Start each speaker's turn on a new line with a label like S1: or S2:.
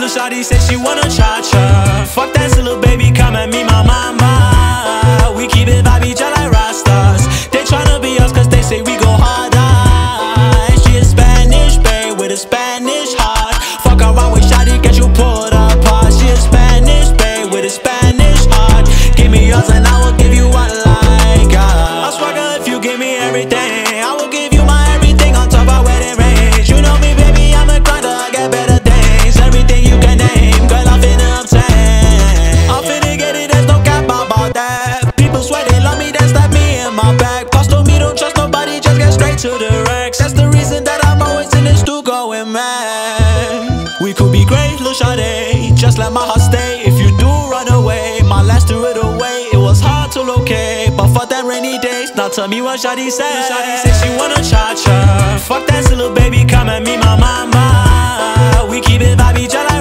S1: Lil' shawty said she wanna Chacha. Fuck that little baby, come and meet my mama. We keep it vibey just like Rastas. They tryna be us cause they say we go harder. And she is Spanish, babe, with a Spanish heart. Fuck around with shawty, get you pulled apart. She is Spanish, babe, with a Spanish heart. Give me yours and I will give you one like I swagger if you give me everything. I will give you my everything on top of wedding rings. You know me, baby, I'm a grinder, I get better things. Everything you can name, girl, I'm finna obtain. I'm finna get it, there's no cap about that. People swear they love me, then stab me in my back. Boss told me don't trust nobody, just get straight to the Rex. That's the reason that I'm always in this to going mad. We could be great, Lil' shawty, just let my heart stay. If you do run away, my last threw it away. It was hard to locate, but for them rainy days. Now tell me what shawty said. Lil' shawty said she wanna Chacha. Fuck that little baby, come and meet my mama. We keep it vibey just like